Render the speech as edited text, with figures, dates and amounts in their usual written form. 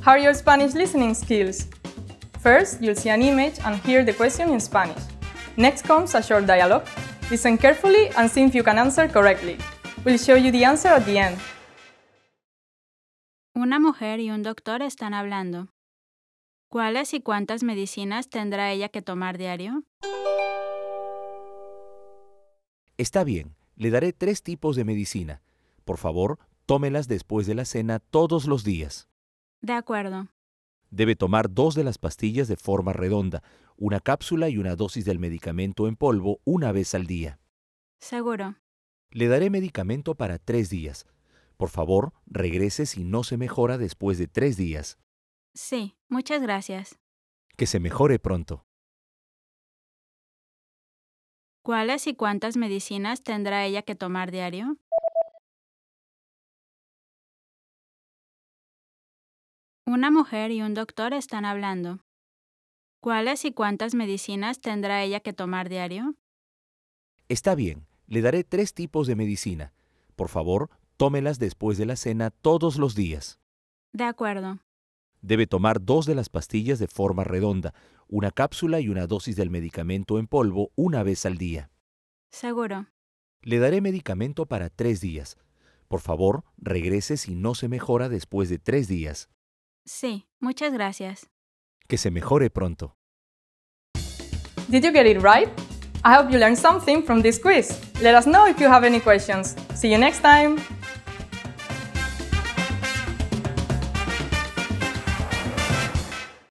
How are your Spanish listening skills? First, you'll see an image and hear the question in Spanish. Next comes a short dialogue. Listen carefully and see if you can answer correctly. We'll show you the answer at the end. Una mujer y un doctor están hablando. ¿Cuáles y cuántas medicinas tendrá ella que tomar diario? Está bien, le daré 3 tipos de medicina. Por favor, tómelas después de la cena todos los días. De acuerdo. Debe tomar 2 de las pastillas de forma redonda, una cápsula y una dosis del medicamento en polvo una vez al día. Seguro. Le daré medicamento para 3 días. Por favor, regrese si no se mejora después de 3 días. Sí, muchas gracias. Que se mejore pronto. ¿Cuáles y cuántas medicinas tendrá ella que tomar diario? Una mujer y un doctor están hablando. ¿Cuáles y cuántas medicinas tendrá ella que tomar diario? Está bien, le daré 3 tipos de medicina. Por favor, tómelas después de la cena todos los días. De acuerdo. Debe tomar 2 de las pastillas de forma redonda, una cápsula y una dosis del medicamento en polvo una vez al día. Seguro. Le daré medicamento para 3 días. Por favor, regrese si no se mejora después de 3 días. Sí, muchas gracias. Que se mejore pronto. Did you get it right? I hope you learned something from this quiz. Let us know if you have any questions. See you next time!